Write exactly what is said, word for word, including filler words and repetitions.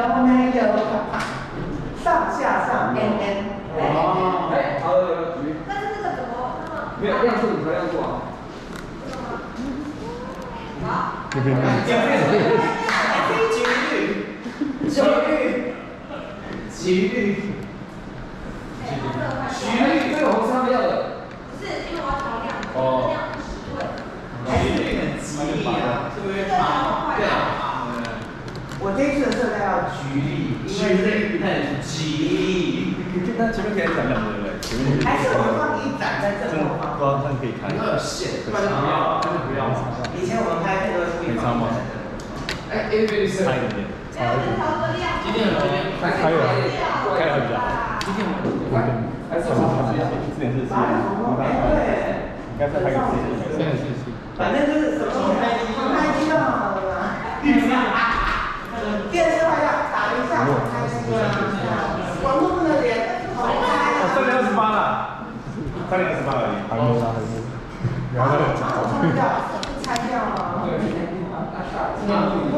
有没有？上下上 N N。 哦，哎，好有有举。 但是这个怎么那么？ 没有亮度，你调亮度啊。 好。 几率，几率，几率。 徐律，这个红是他们要的。 不是，因为我要调亮， 哦。 亮很实惠。 徐律很吉利啊，是不是？对啊。我这一次的色彩要橘绿，因为很吉利。 那前面可以展两个对不对？前面还是我们放一盏在正后方。 光看可以看。 要有线， 不然不要，真的不要。 以前我们拍片都是故意放在这。 哎 ，A B 是。 差一点点。 差一点。 今天有今天开了，开了比较好。 今天我们还是好好的。 四点四十。 对。 应该再拍个四点四十。 反正就是什么时候拍机就拍机就好了嘛。电视坏掉打一下开机啊，网络不能连，好开啊。 三点二十八了，三点二十八而已。还没杀，还没。然后再找。 拆掉，拆掉啊。